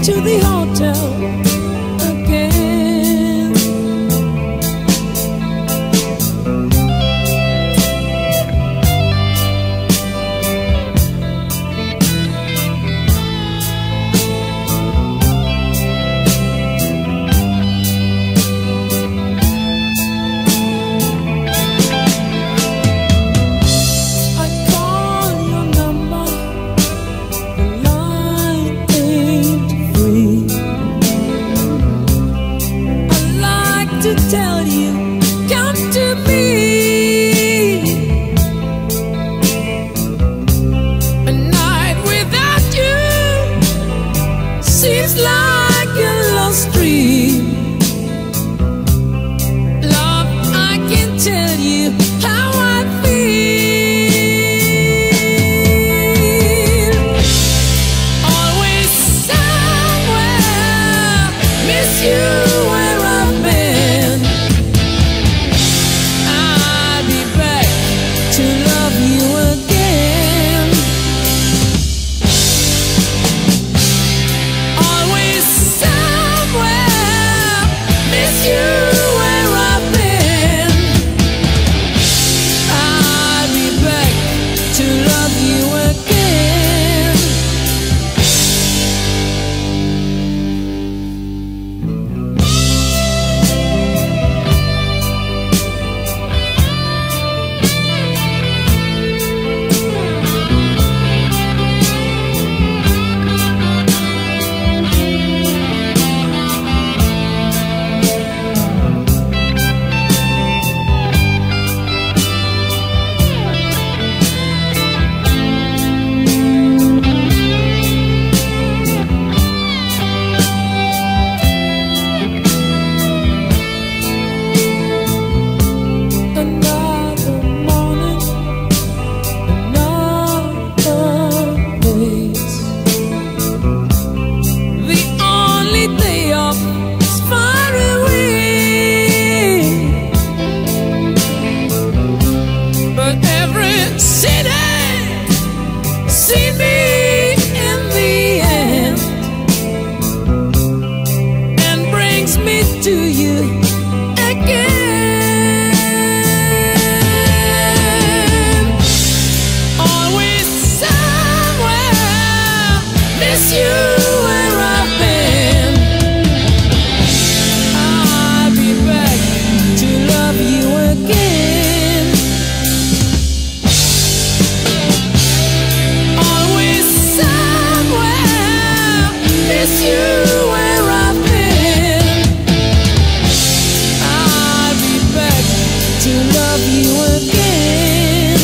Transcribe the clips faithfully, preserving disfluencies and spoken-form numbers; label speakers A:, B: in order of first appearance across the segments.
A: to the hotel again. I call your number, the line ain't free. I like to tell you, come to me. A night without you seems like a lost dream. Love, I can tell you how I feel. Always somewhere, miss you where I've been. I'll be back to love you again. Always somewhere, miss you where I've been. I'll be back to love you again. Another morning, another place. The only day off is far away, but every city see me in the end and brings me to you again. Always somewhere, miss you where I've been. I'll be back to love you again. Always somewhere, miss you where I've been. I'll be back to love you again.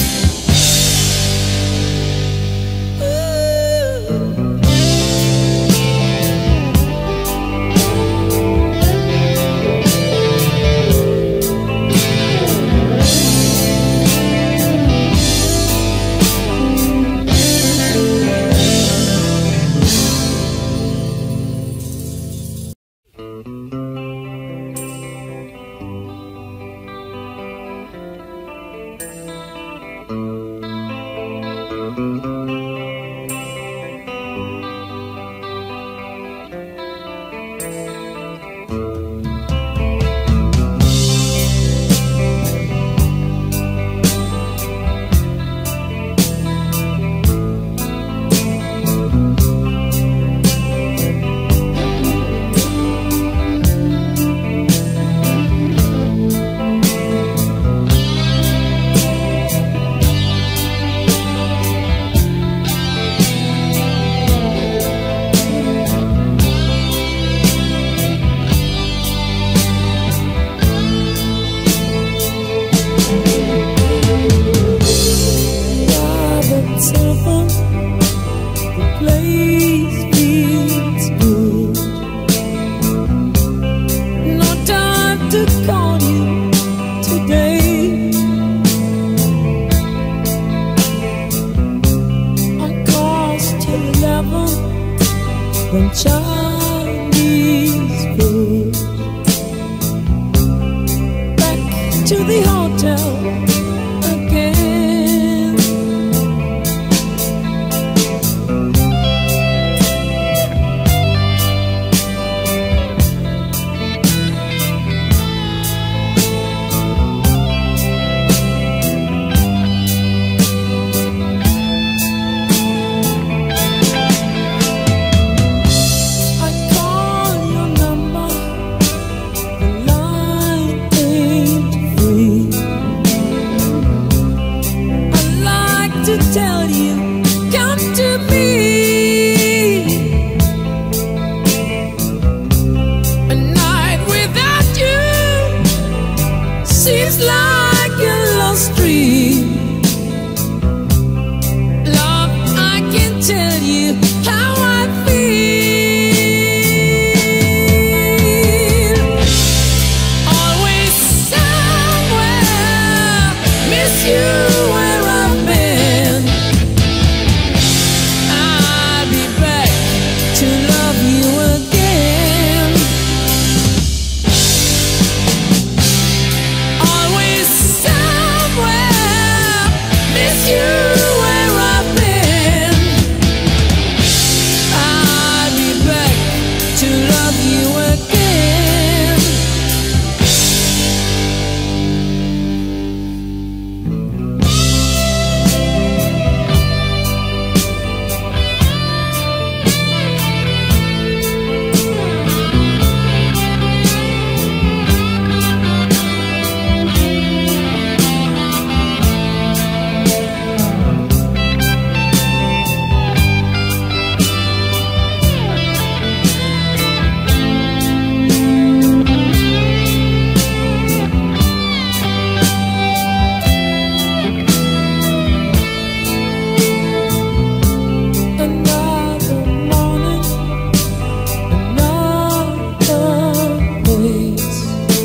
A: Robert Silver, the place feels good. No time to call you today. On calls till eleven, from Chinese food. Back to the hotel again. tell you, come to me. A night without you seems like a lost dream. Love, I can tell you how I feel. Always somewhere, miss you where I've been. I'll be back to love you again. Always somewhere, miss you where I've been. I'll be back to love you again. Another morning, another place.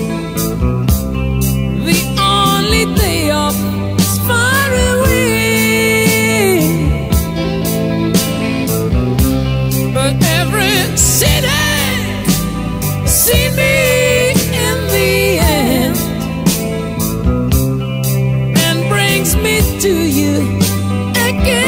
A: The only day off is far away, but every city see me in the end and brings me to you again.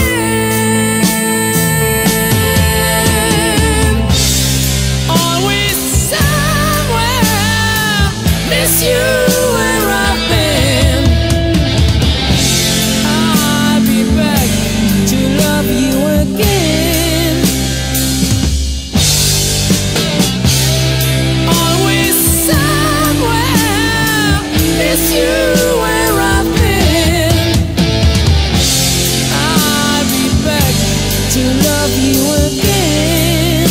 A: Always somewhere, miss you where I've been. I'll be back to love you again. Always somewhere, miss you where I've been. I'll be back to love you again.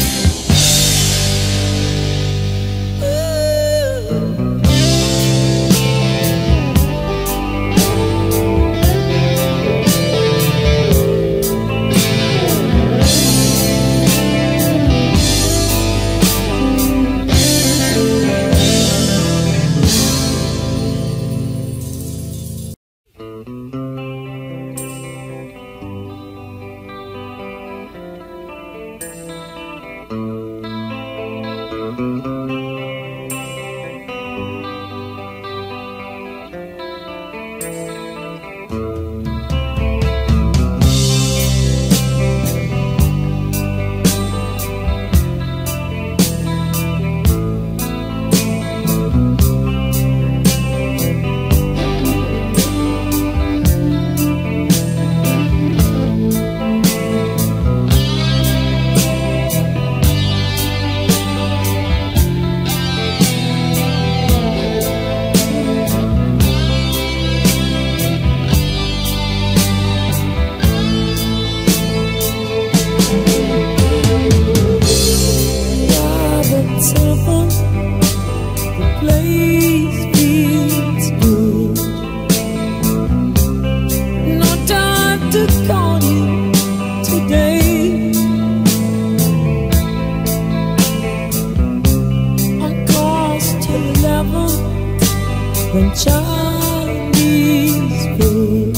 A: When Chinese food,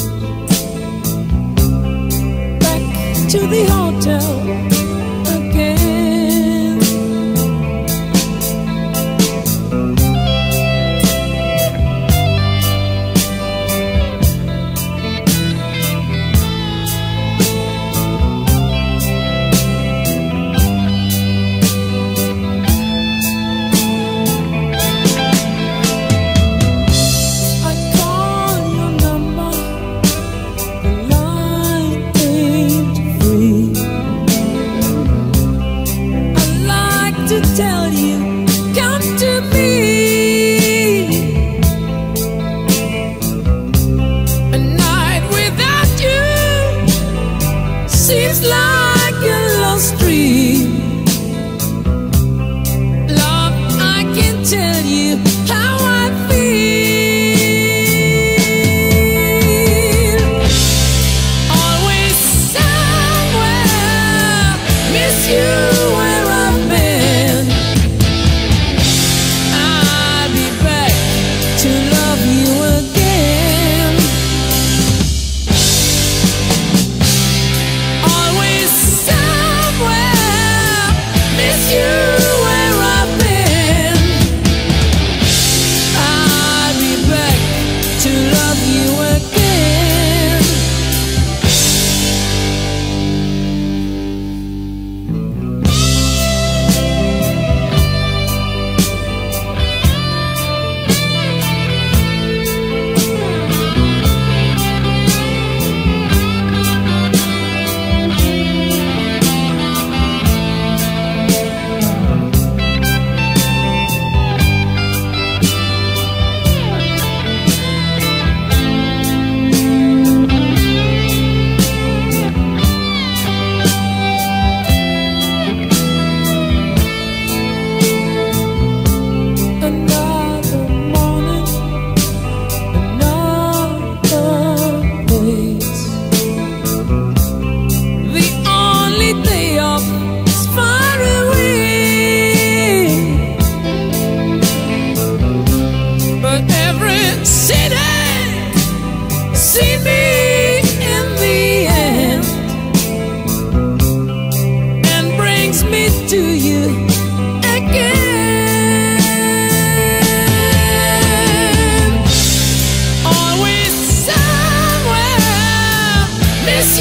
A: back to the hotel again.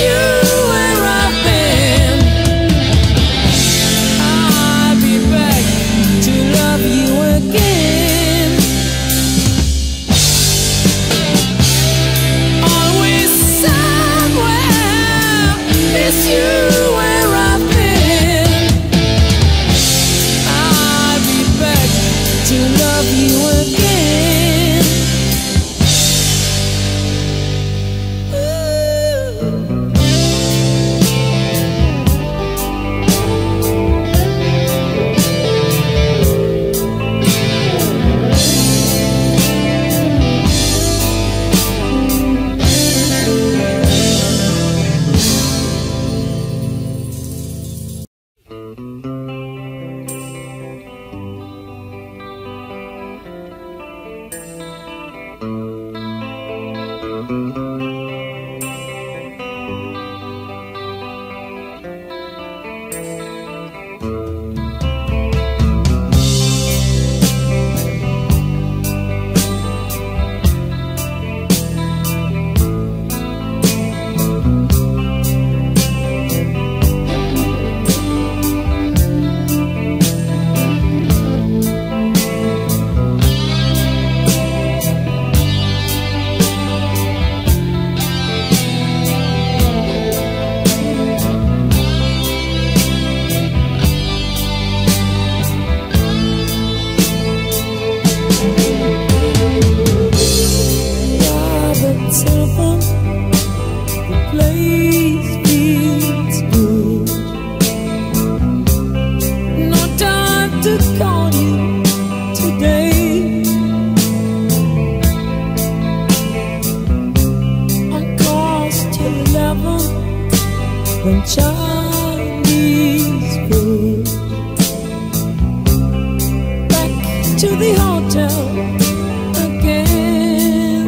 A: you where I've been. I'll be back to love you again. Always somewhere, miss you where I've been. I'll be back to love you again. From Chinese food back to the hotel again.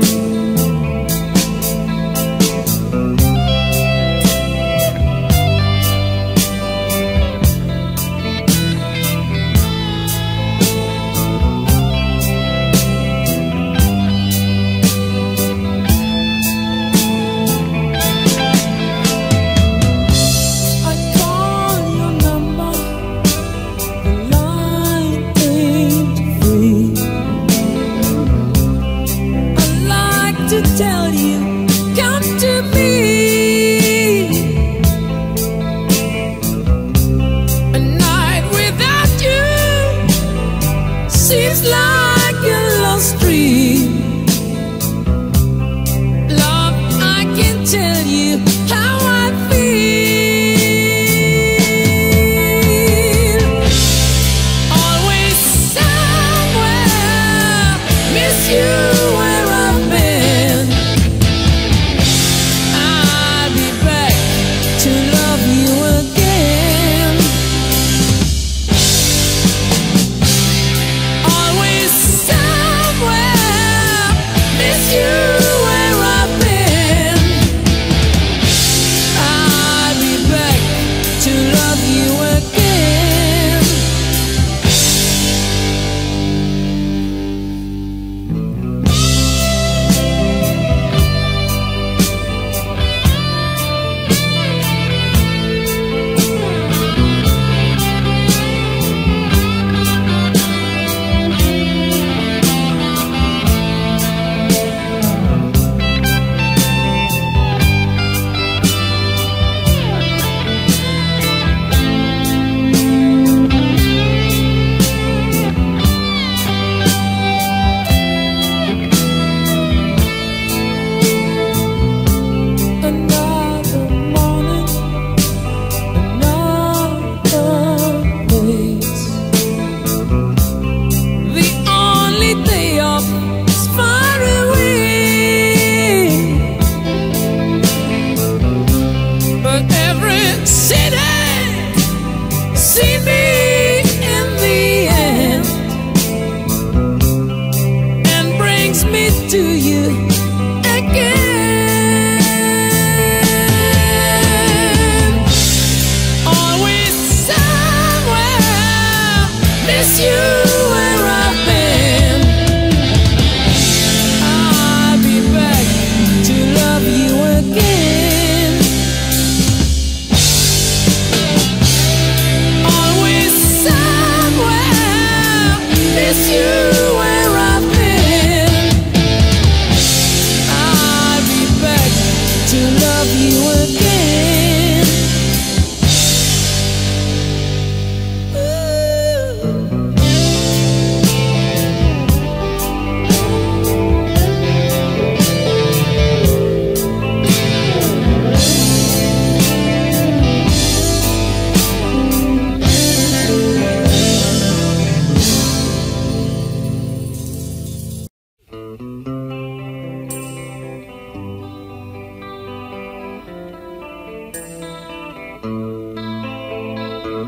A: Free.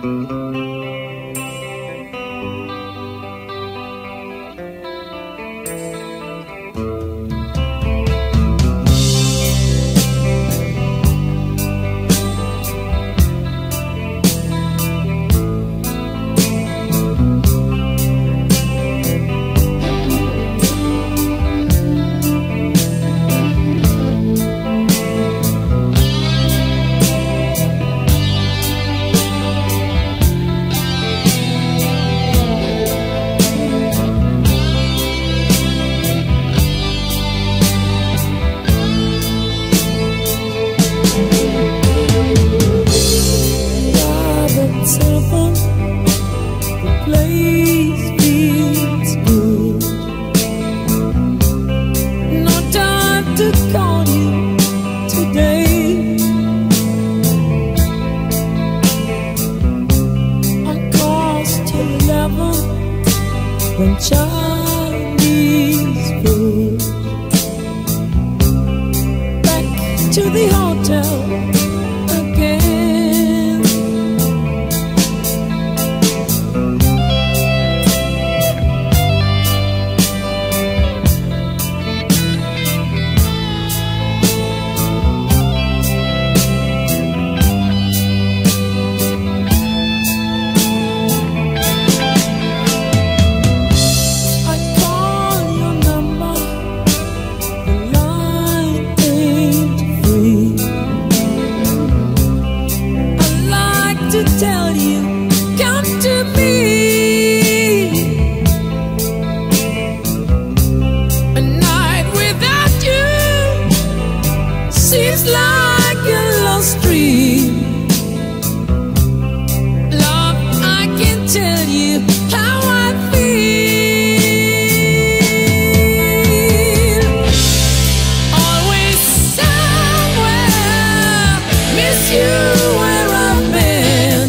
A: When Chinese food, back to the hotel again. Tell you, come to me. A night without you seems like a lost dream. Love, I can tell you how I feel. Always somewhere, miss you where I've been.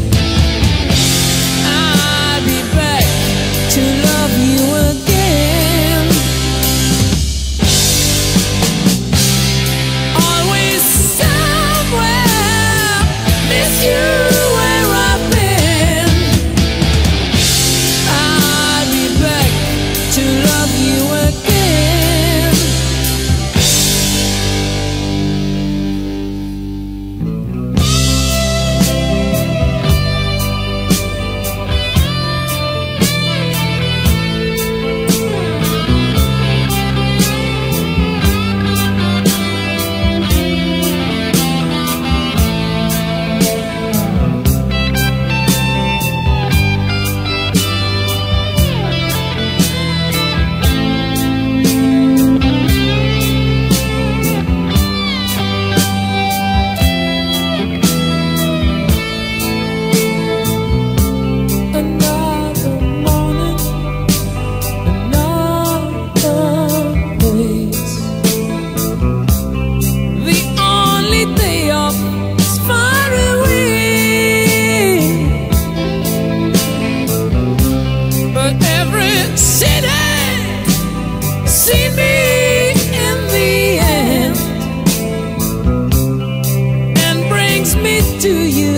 A: To you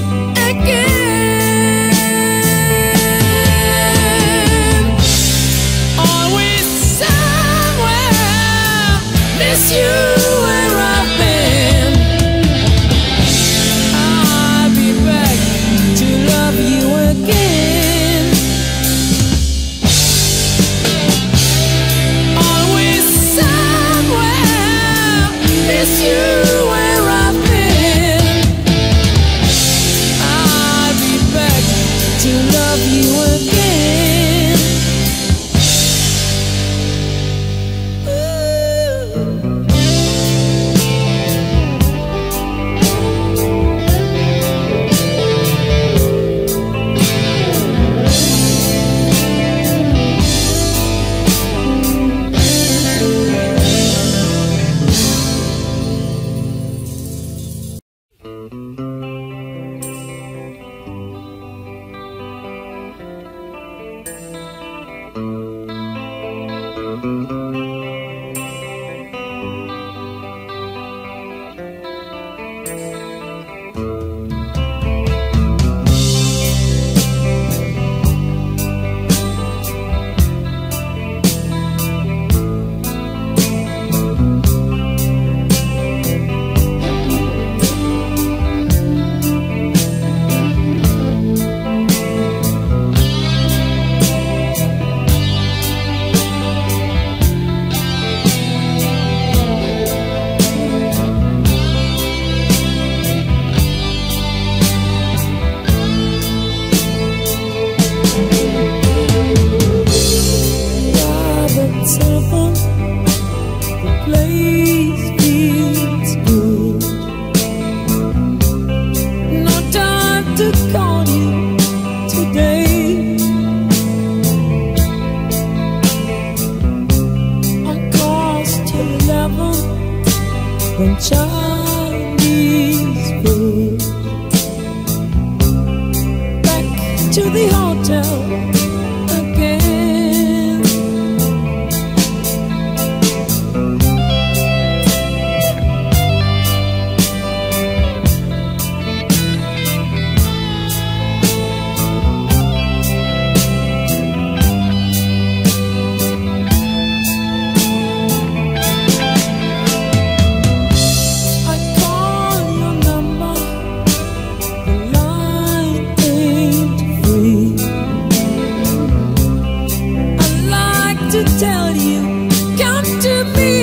A: again. Always somewhere, miss you where I've been. I'll be back to love you again. Always somewhere, miss you where I've been. To love you again. to the hotel again. I call your number, the line ain't free. I'd like to tell you, come to me.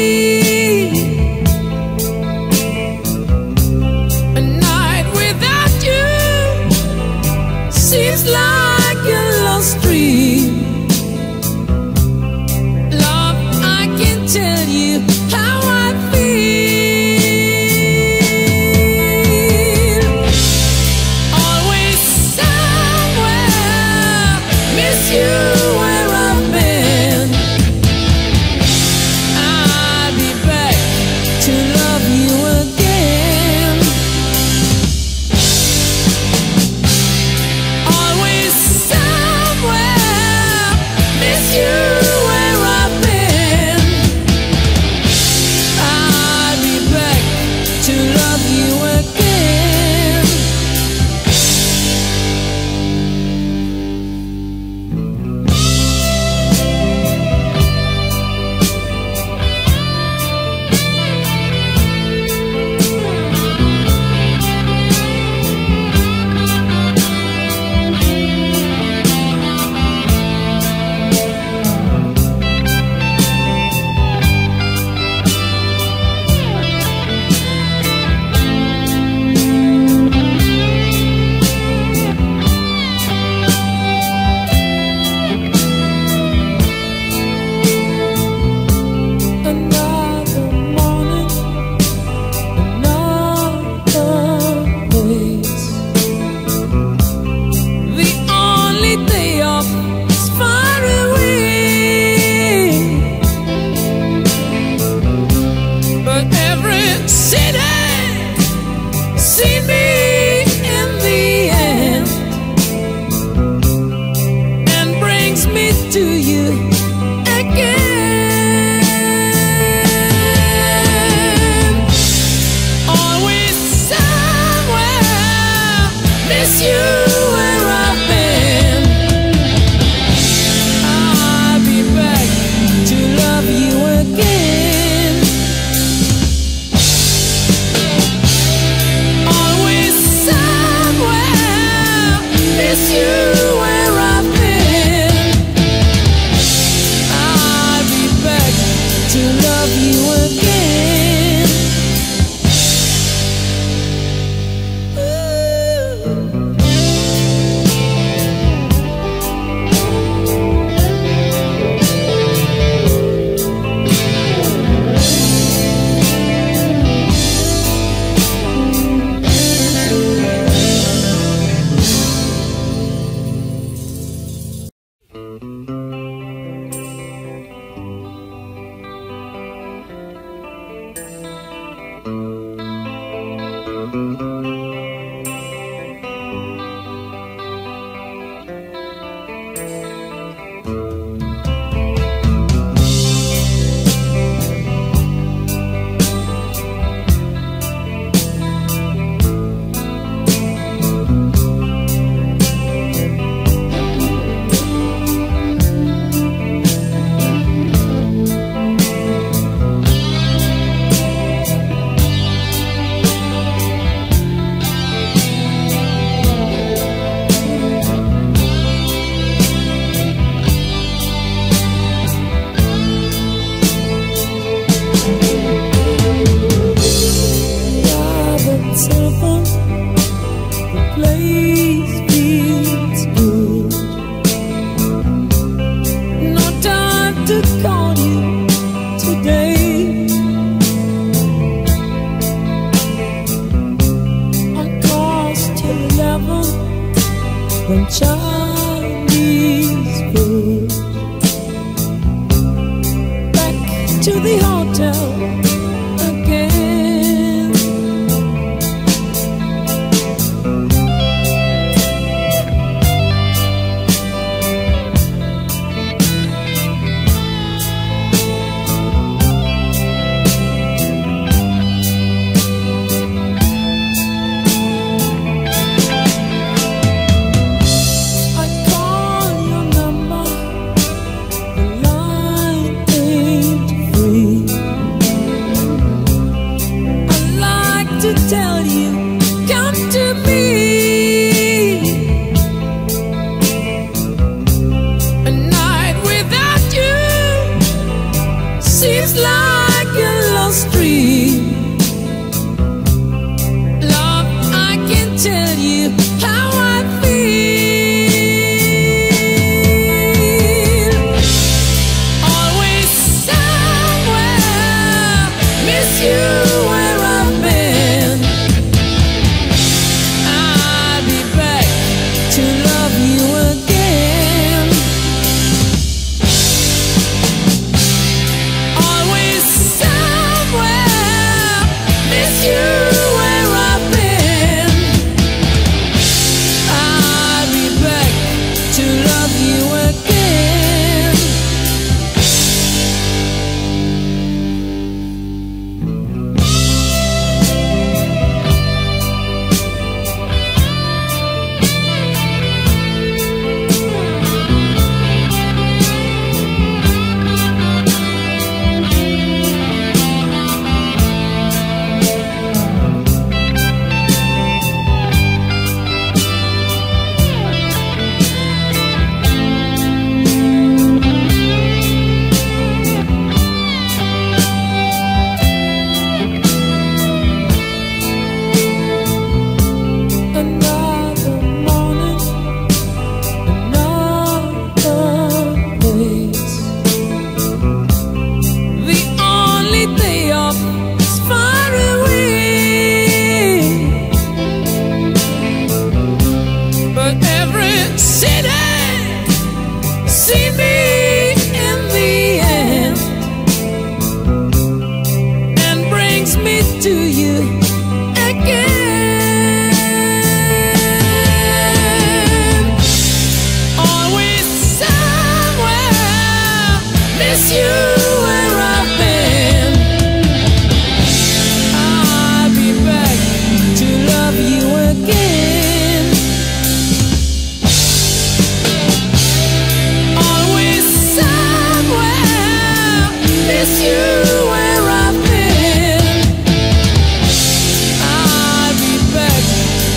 A: A night without you seems like a lost dream. Love, I can tell you how I feel. Always somewhere, miss you where I've been. I'll be back to love you again. Always somewhere, miss you where I've been. I'll be back to love you again. Another morning, another place. The only day off is far away, but every city see me in the end and brings me to you again. Always somewhere, miss you where I've been. I'll be back to love you again. Always somewhere, miss you where I've been. I'll be back to love you again. Ooh. from Chinese food. Back to the hotel again.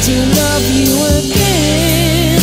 A: to love you again.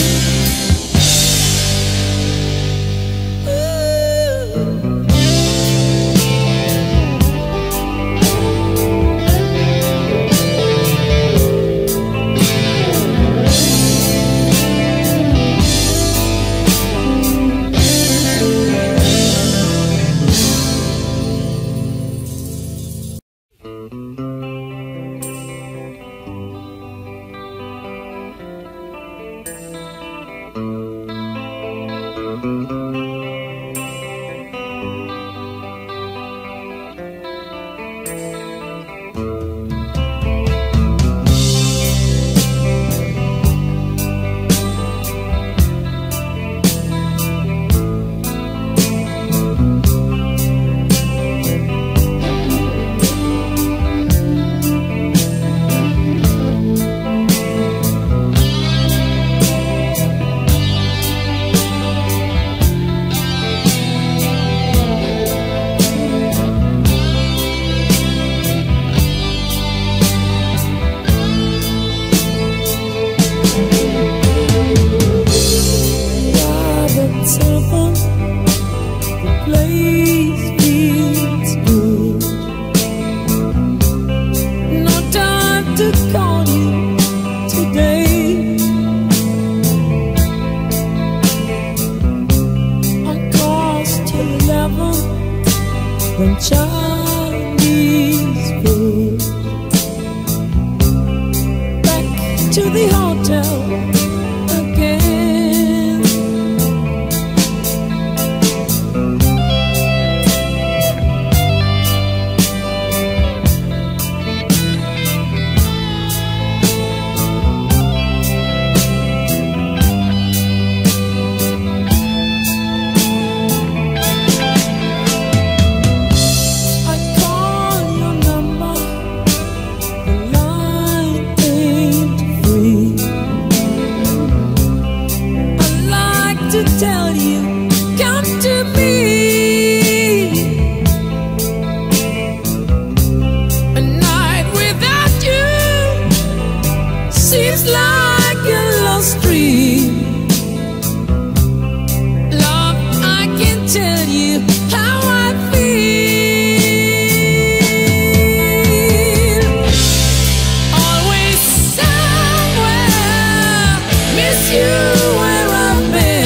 A: From Chinese food back to the hotel again. Tell you, come to me. A night without you seems like a lost dream. Love, I can tell you how I feel. Always somewhere, miss you where I've been.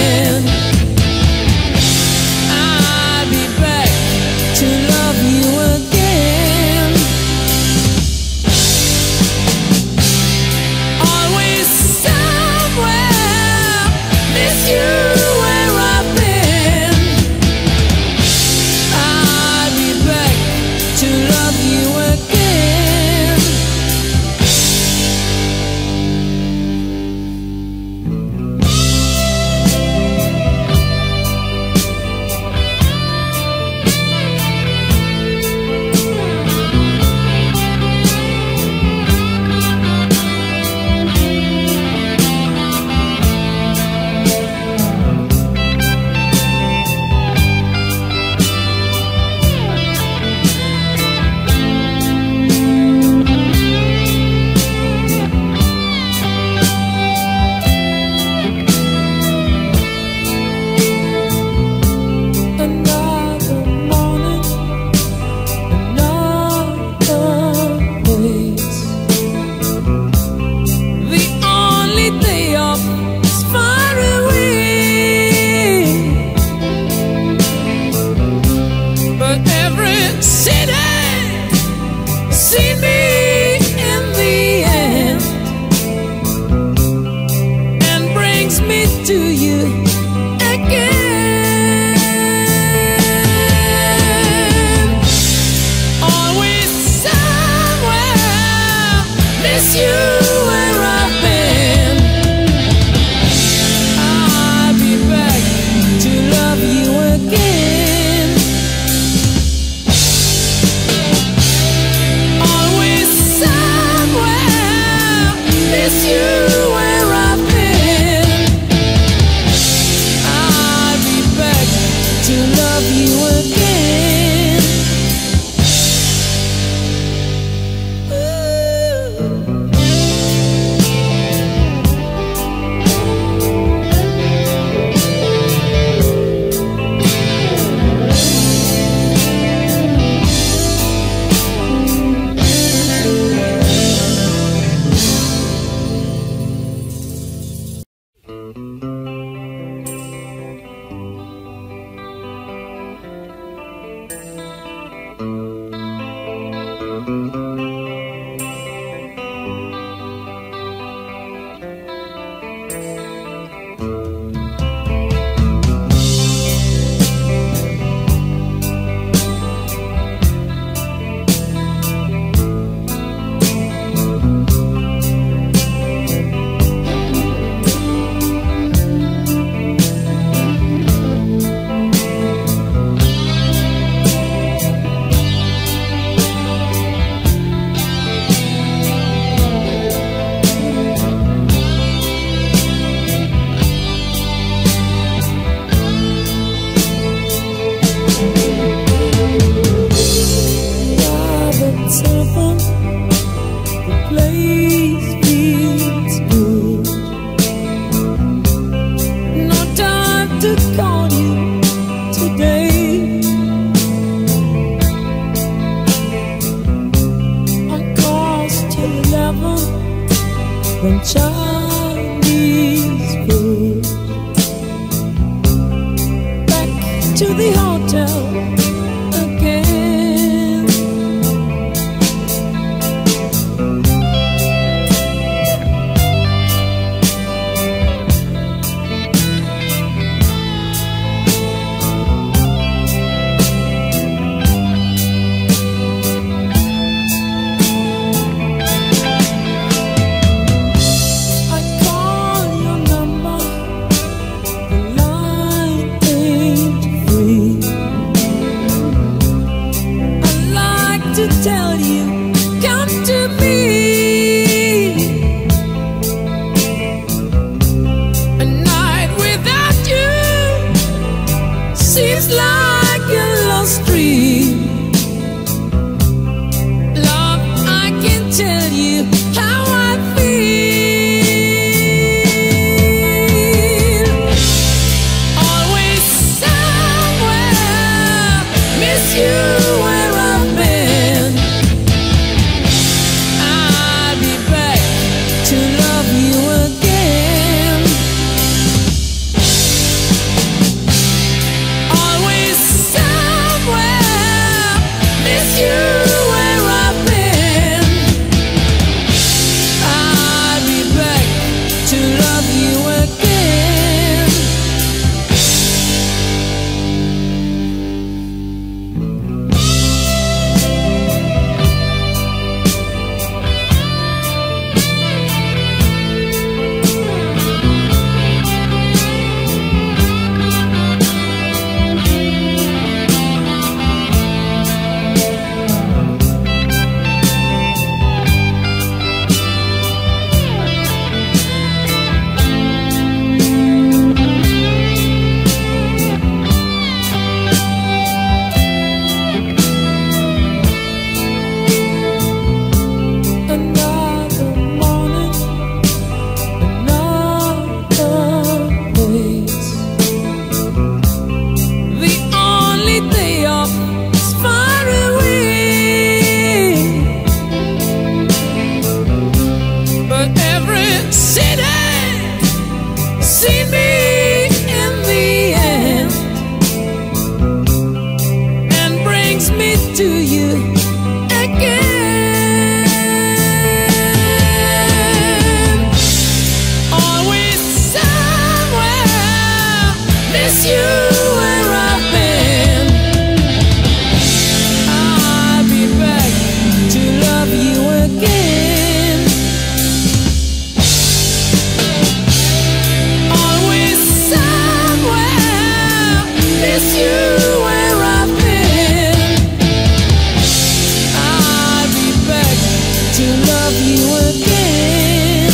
A: from Chinese food. Back to the hotel again. Tell you, come to me. A night without you seems like a lost dream. Love, I can tell you how I feel. Always somewhere, miss you where I've been. To you again. Always somewhere, miss you where I've been. I'll be back to love you again. Always somewhere, miss you where I've been. To love you again.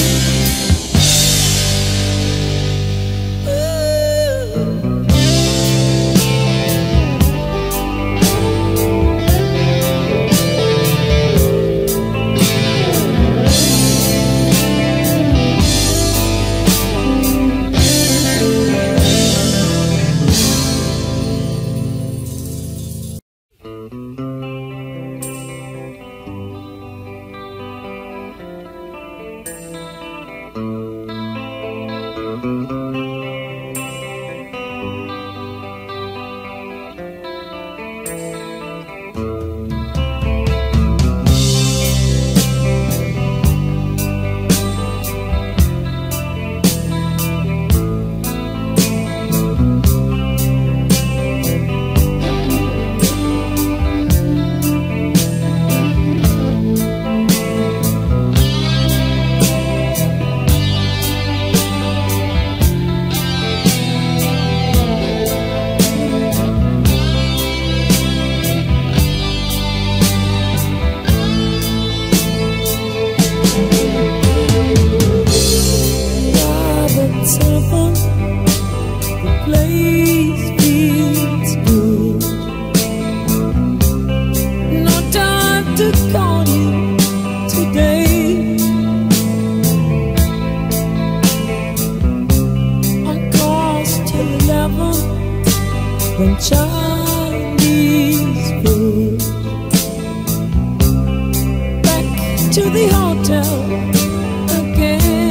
A: from Chinese food. Back to the hotel again.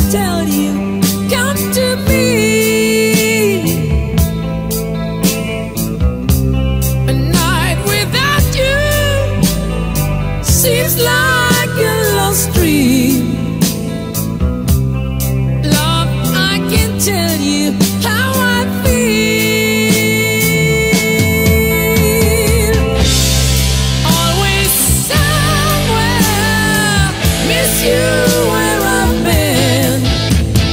A: tell you, come to me. A night without you seems like a lost dream. Love, I can tell you how I feel. Always somewhere, miss you where I've been.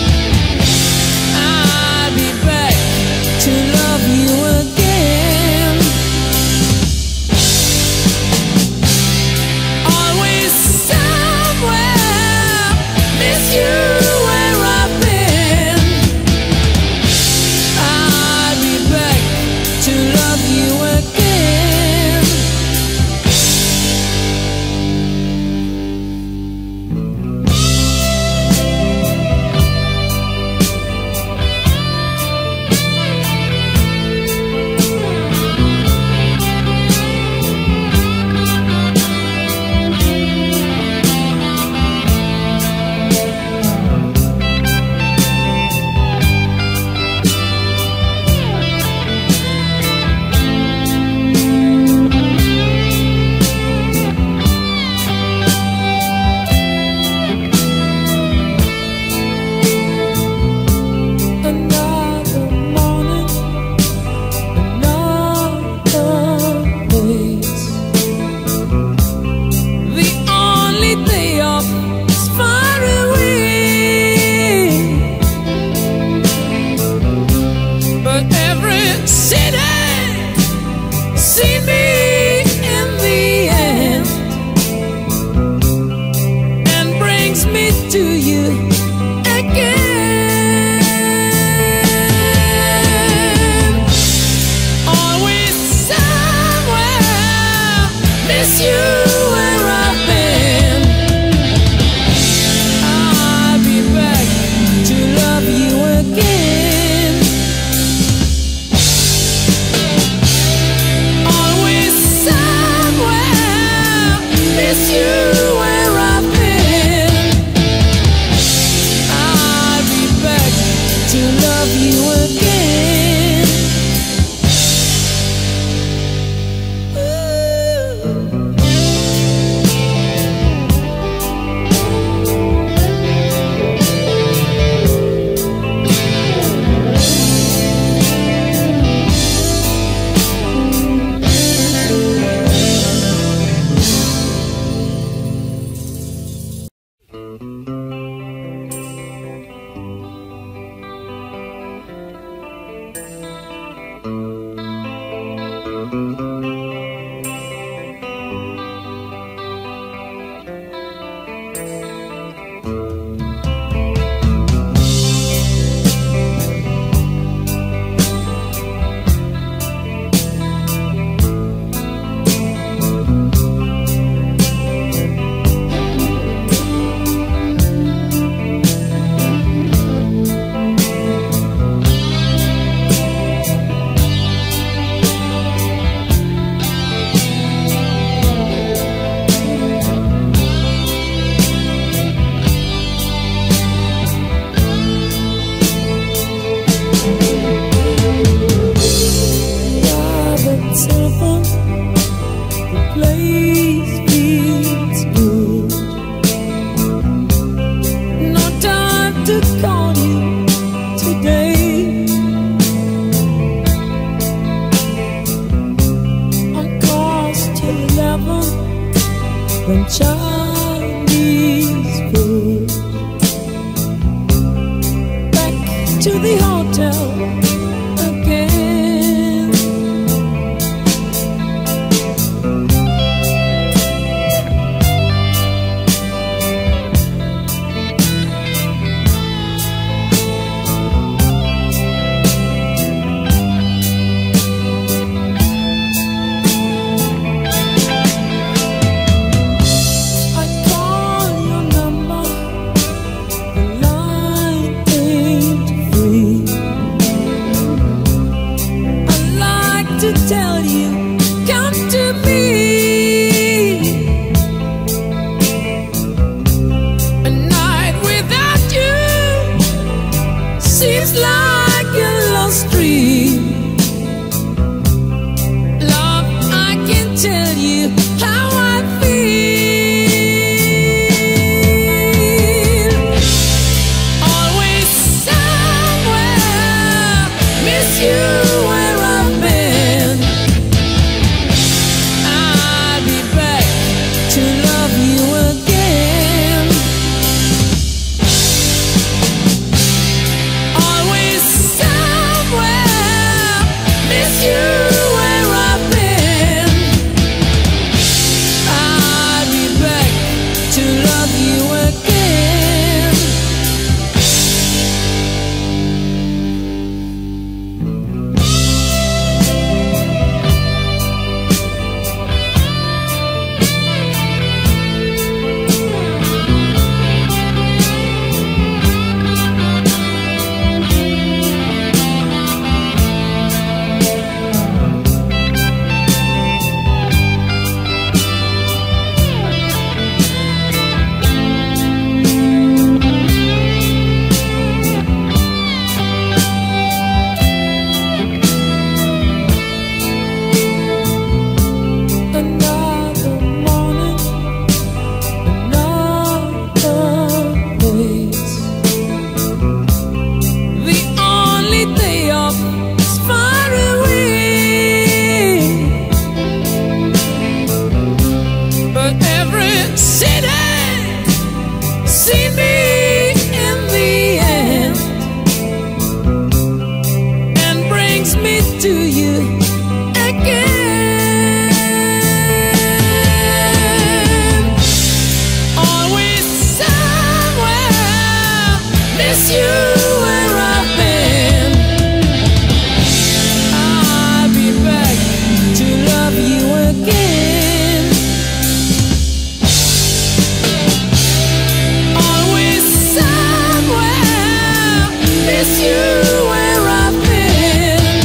A: you where I've been.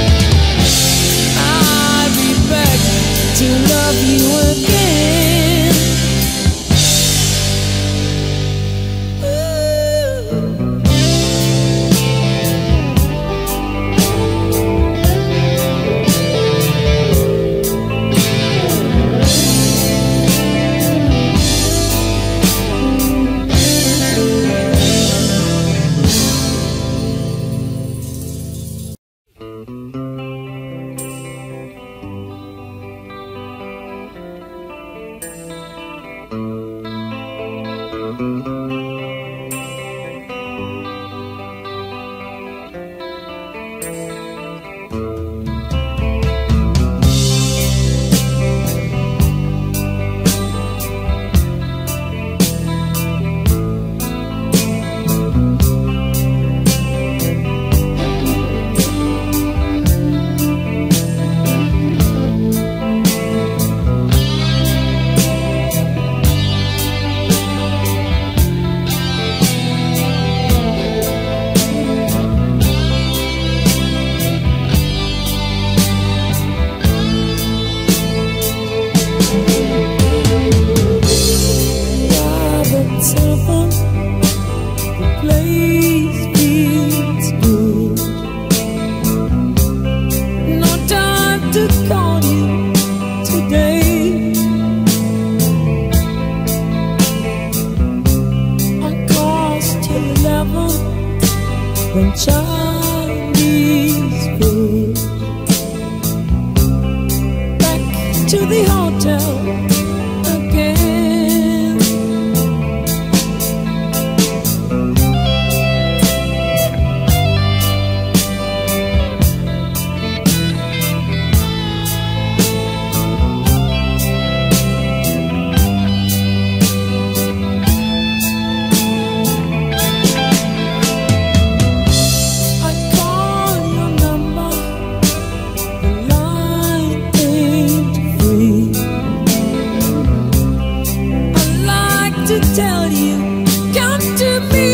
A: I'll be back to love you again. Ooh. From Chinese food back to the hotel again. Tell you, come to me.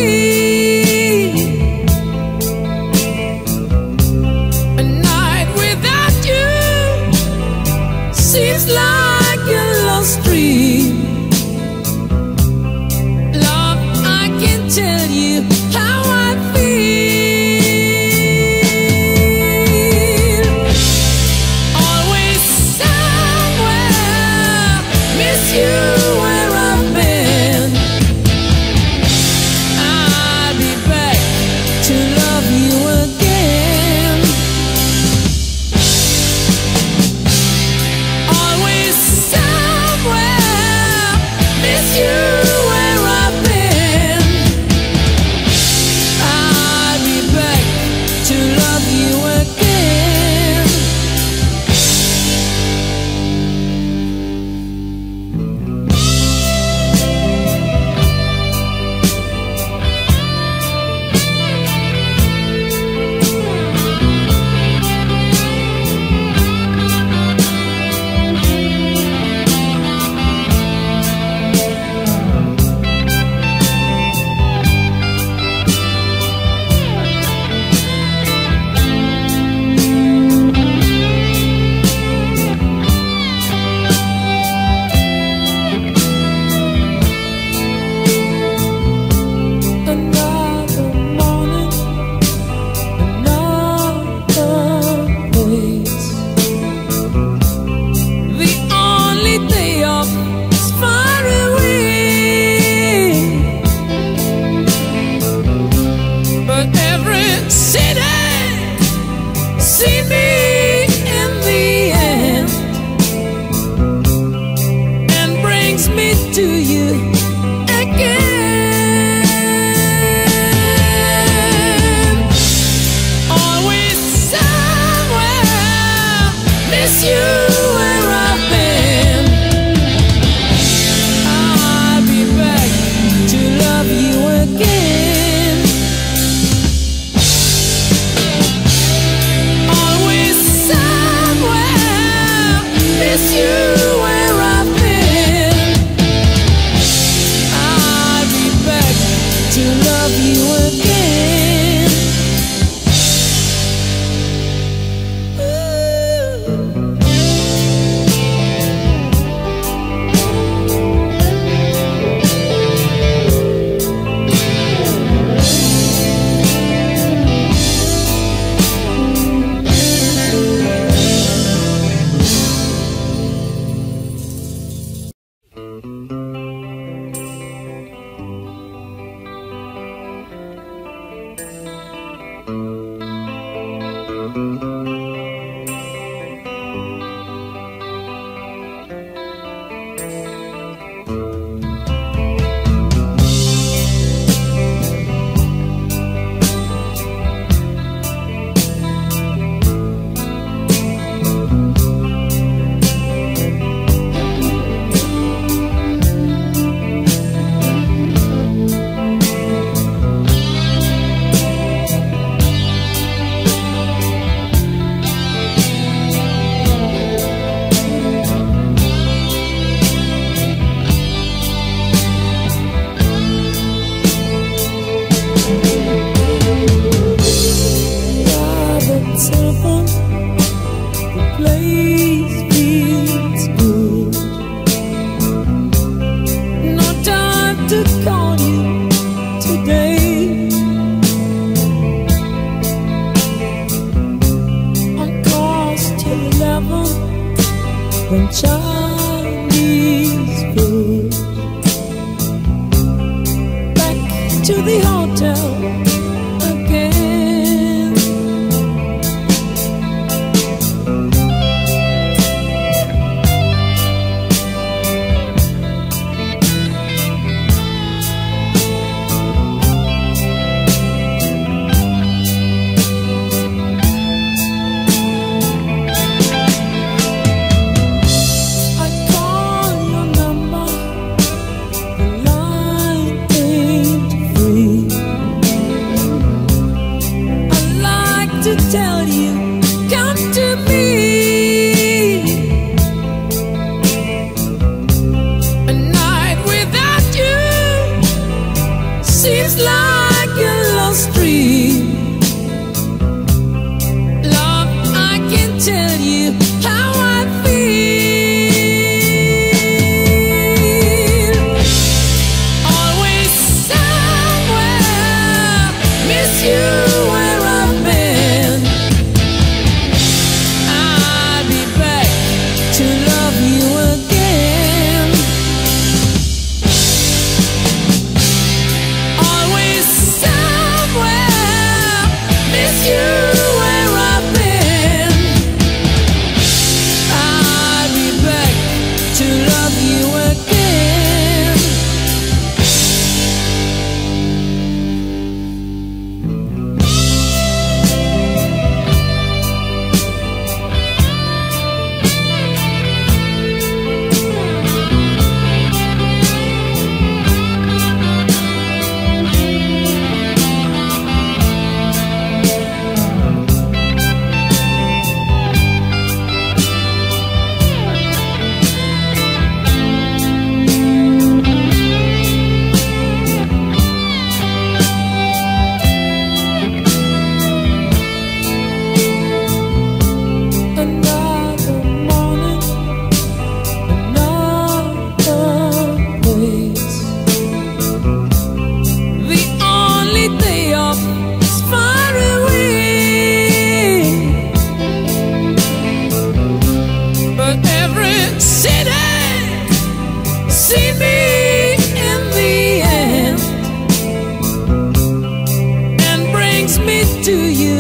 A: A night without you seems like a lost dream. Love, I can tell you how I feel. Always somewhere, miss you where I've been. Chinese food. Back to the hotel again. Tell you, come to me. A night without you seems like a lost dream. Love, I can tell you how I feel. Always somewhere, miss you where I've been. See me in the end and brings me to you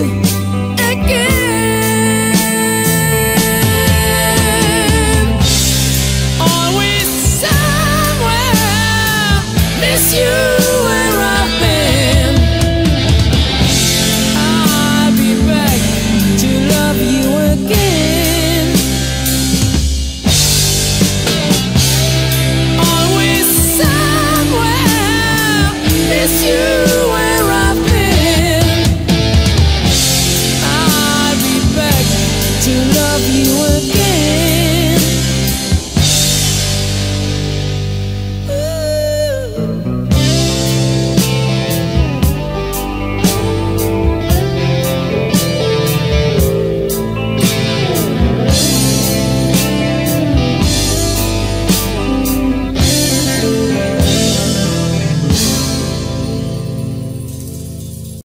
A: again. Always somewhere, miss you where I've been. I'll be back to love you again. Miss you.